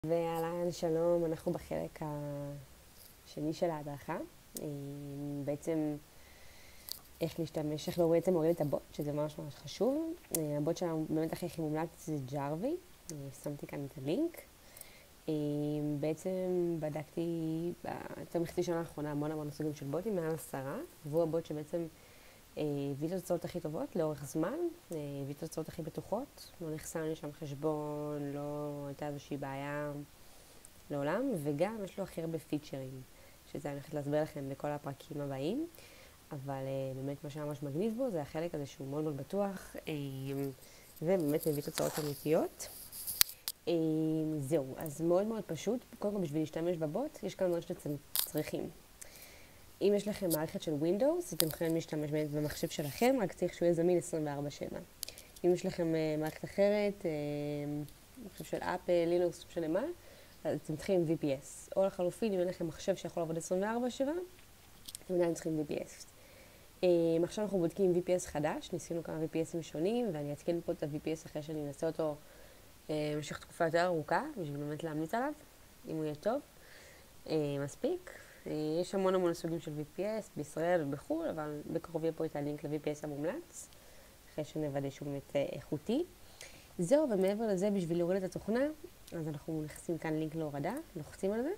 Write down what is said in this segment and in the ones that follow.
ואהלן, שלום, אנחנו בחלק השני של ההדרכה. בעצם איך להשתמש, איך בעצם להוריד את הבוט, שזה ממש ממש חשוב. הבוט שלנו באמת הכי מומלץ זה ג'ארווי, שמתי כאן את הלינק. בעצם בדקתי יותר מחצי שנה האחרונה המון סוגים של בוטים, מעל 10, והוא הבוט שבעצם הביא את התוצאות הכי טובות לאורך זמן, הביא את התוצאות הכי בטוחות, לא נחסם לי שם חשבון, לא הייתה איזושהי בעיה לעולם, וגם יש לו הכי הרבה פיצ'רים, שזה אני הולכת להסביר לכם בכל הפרקים הבאים, אבל באמת מה שממש מגניב בו זה החלק הזה שהוא מאוד מאוד בטוח, ובאמת מביא תוצאות אמיתיות. זהו, אז מאוד מאוד פשוט, קודם כל בשביל להשתמש בבוט, יש כמה דברים שאתם צריכים. אם יש לכם מערכת של Windows, אתם יכולים להשתמש במחשב שלכם, רק צריך שהוא יהיה זמין 24/7. אם יש לכם מערכת אחרת, מחשב של אפל, לינוקס, משנה מה, אז אתם צריכים VPS. או לחלופין, אם אין לכם מחשב שיכול לעבוד 24/7, אתם עדיין צריכים VPS. עכשיו אנחנו בודקים VPS חדש, ניסינו כמה VPSים שונים, ואני אתקן פה את ה-VPS אחרי שאני אנסה אותו במשך תקופה יותר ארוכה, בשביל באמת להמליץ עליו, אם הוא יהיה טוב. מספיק. יש המון סוגים של VPS בישראל ובחו"ל, אבל בקרוב יהיה פה את הלינק ל-VPS המומלץ, אחרי שנוודא שהוא באמת איכותי. זהו, ומעבר לזה, בשביל להוריד את התוכנה, אז אנחנו נכנסים כאן לינק להורדה, לוחצים על זה.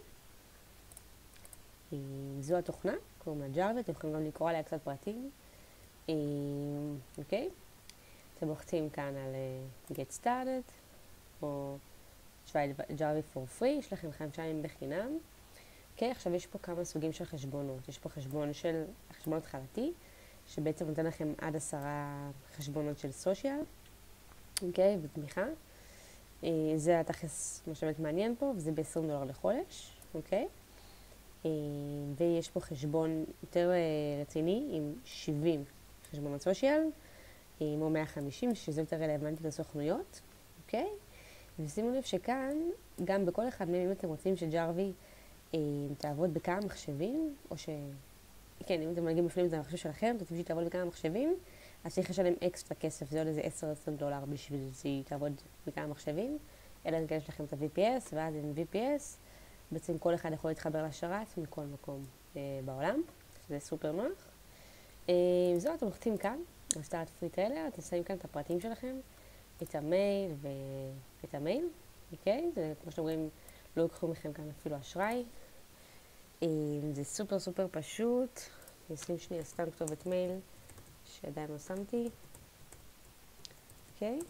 זו התוכנה, קוראים לה ג'ארווי, אתם יכולים גם לקרוא עליה קצת פרטים. אוקיי? אתם לוחצים כאן על Get Started, או try Java for free, יש לכם 5 ימים בחינם. אוקיי, עכשיו יש פה כמה סוגים של חשבונות. יש פה חשבון התחלתי, שבעצם נותן לכם עד 10 חשבונות של סושיאל, אוקיי, בתמיכה. זה התכלס מה שבאמת מעניין פה, וזה $20 לחודש, אוקיי? ויש פה חשבון יותר רציני עם 70 חשבונות סושיאל, או 150, שזה יותר רלוונטי לסוכנויות, אוקיי? ושימו לב שכאן, גם בכל אחד מהם, אם אתם רוצים שג'ארווי תעבוד בכמה מחשבים, או כן, אם אתם מגיעים בפנים את המחשב שלכם, אתם רוצים שהיא תעבוד בכמה מחשבים, אז צריך לשלם אקסטרה כסף, זה עוד איזה $10-20 בשביל שהיא תעבוד בכמה מחשבים, אלא אם כן יש לכם את ה-VPS, ואז עם VPS, בעצם כל אחד יכול להתחבר לשרת מכל מקום בעולם, שזה סופר נוח. זהו, אתם לוחצים כאן, ב-Start Free Trailer, אתם שמים כאן את הפרטים שלכם, את המייל ואת המייל, אוקיי? זה כמו שאתם רואים, לא יקחו מכם כאן אפילו אשראי. זה סופר פשוט. אני אשים שנייה סתם כתובת מייל שעדיין לא שמתי. אוקיי?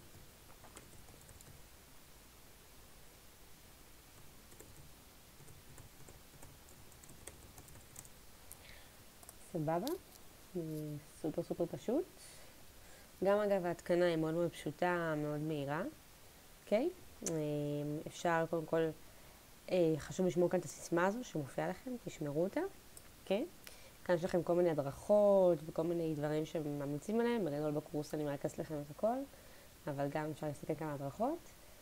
סבבה. סופר פשוט. גם אגב ההתקנה היא מאוד פשוטה, מאוד מהירה. אוקיי? אפשר קודם כל, חשוב לשמור כאן את הסיסמה הזו שמופיעה לכם, תשמרו אותה. אוקיי? כאן יש לכם כל מיני הדרכות וכל מיני דברים שממליצים עליהם, בגדול בקורס אני מרכזת לכם את הכל, אבל גם אפשר להסתכל כאן הדרכות.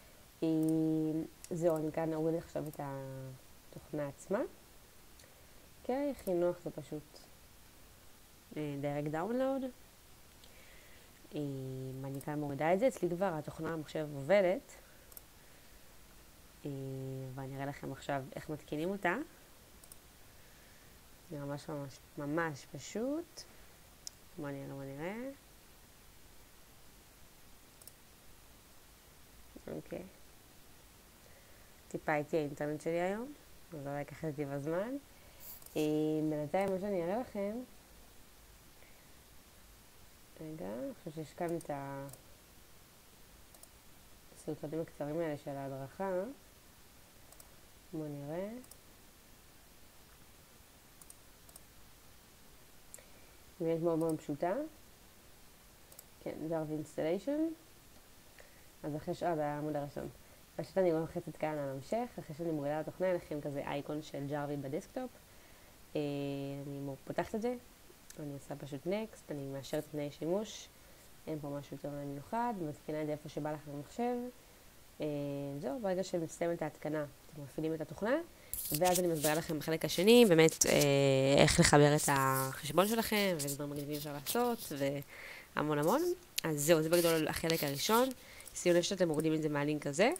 זהו, אני כאן אוריד עכשיו את התוכנה עצמה. אוקיי, הכי נוח זה פשוט direct download. אני כאן מורידה את זה, אצלי כבר התוכנה המחשב עובדת, ואני אראה לכם עכשיו איך מתקינים אותה. זה ממש פשוט. בואו נראה. אוקיי. טיפה איתי האינטרנט שלי היום, אז לא לקחת איתי בזמן. בינתיים מה שאני אראה לכם, רגע, אני חושבת שיש כאן את הסרטונים הקצרים האלה של ההדרכה. בואו נראה. באמת מאוד פשוטה. כן, ג'ארווי אינסטליישן. אז אחרי זה העמוד הראשון. פשוט אני לוחצת כאן על המשך, אחרי שאני מורידה לתוכנה, אין לכם כזה אייקון של ג'ארווי בדסקטופ. אני פותחת את זה, אני עושה פשוט נקסט, אני מאשרת תנאי שימוש, אין פה משהו יותר מיוחד, מתקינה את זה איפה שבא לכם במחשב. זהו, ברגע שמסתיים את ההתקנה, אתם מפעילים את התוכנה, ואז אני מסבירה לכם בחלק השני, באמת איך לחבר את החשבון שלכם, ואיזה דברים מגניבים אפשר לעשות, והמון. אז זהו, זה בגדול החלק הראשון. שימו לב שאתם מורידים את זה מהלינק הזה,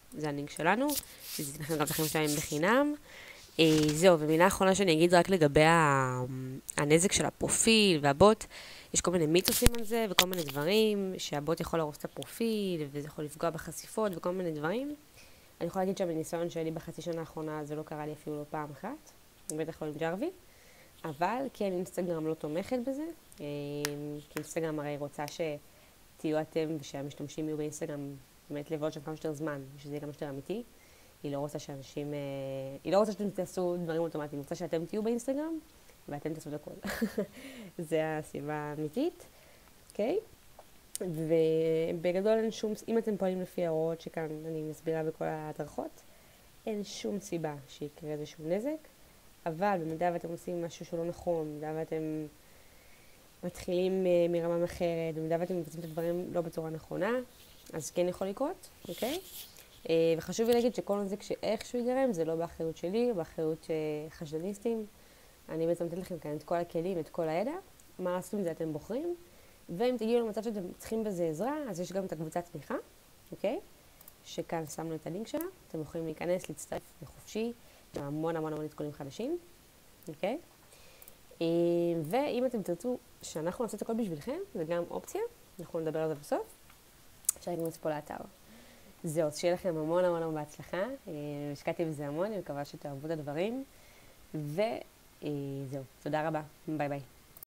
זה הלינק שלנו, זה ייתן לכם גם לכם שעיים בחינם. זהו, ומילה אחרונה שאני אגיד רק לגבי הנזק של הפרופיל והבוט, יש כל מיני מיתוסים על זה וכל מיני דברים, שהבוט יכול להרוס את הפרופיל, וזה יכול לפגוע בחשיפות וכל מיני דברים. אני יכולה להגיד שבניסיון שלי בחצי שנה האחרונה זה לא קרה לי אפילו לא פעם אחת, בטח לא עם ג'רווי, אבל כן אינסטגרם לא תומכת בזה, כי אינסטגרם הרי רוצה שתהיו אתם ושהמשתמשים יהיו באינסטגרם באמת לבעוד שם כמה שיותר זמן, ושזה יהיה כמה שיותר אמיתי. היא לא רוצה שאנשים, היא לא רוצה שאתם תעשו דברים אוטומטיים, היא רוצה שאתם תהיו באינסטגרם ואתם תעשו את הכל. זה הסיבה האמיתית, אוקיי? ובגדול אין שום, אם אתם פועלים לפי ההוראות שכאן אני מסבירה בכל ההדרכות, אין שום סיבה שיקרה איזשהו נזק, אבל במידה ואתם עושים משהו שהוא לא נכון, במידה ואתם מתחילים מרמה אחרת, במידה ואתם מבצעים את הדברים לא בצורה נכונה, אז כן יכול לקרות, אוקיי? וחשוב לי להגיד שכל נזק שאיכשהו ייגרם זה לא באחריות שלי, באחריות חשדניסטים. אני בעצם נותנת לכם כאן את כל הכלים, את כל הידע, מה לעשות עם זה אתם בוחרים, ואם תגיעו למצב שאתם צריכים בזה עזרה, אז יש גם את הקבוצת תמיכה, אוקיי? שכאן שמנו את הלינק שלה, אתם יכולים להיכנס, להצטרף לחופשי, עם המון המון המון עדכונים חדשים, אוקיי? ואם אתם תרצו שאנחנו נעשה את הכל בשבילכם, זה גם אופציה, אנחנו נדבר על זה בסוף, אפשר להיכנס פה לאתר. זהו, אז שיהיה לכם המון המון המון בהצלחה, השקעתי בזה המון, אני מקווה שתאהבו את הדברים, וזהו, תודה רבה, ביי ביי.